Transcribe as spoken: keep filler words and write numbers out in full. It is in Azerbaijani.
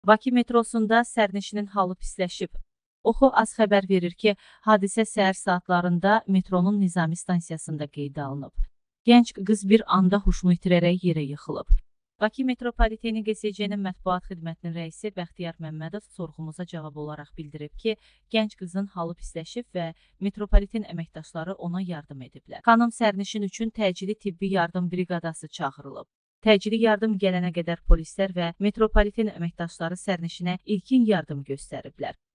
Bakı metrosunda sərnişinin halı pisləşib. Oxu az xəbər verir ki, hadisə səhər saatlarında metronun Nizami stansiyasında qeydə alınıb. Gənc qız bir anda huşunu itirərək yerə yıxılıb. Bakı Metropoliteni Q S C-nin mətbuat xidmətinin rəisi Bəxtiyar Məmmədov sorğumuza cavab olaraq bildirib ki, gənc qızın halı pisləşib və Metropoliten əməkdaşları ona yardım ediblər. Xanım sərnişin üçün təcili tibbi yardım briqadası çağırılıb. Təcili yardım gələnə qədər polislər və Metropoliten əməkdaşları sərnişinə ilkin yardım göstəriblər.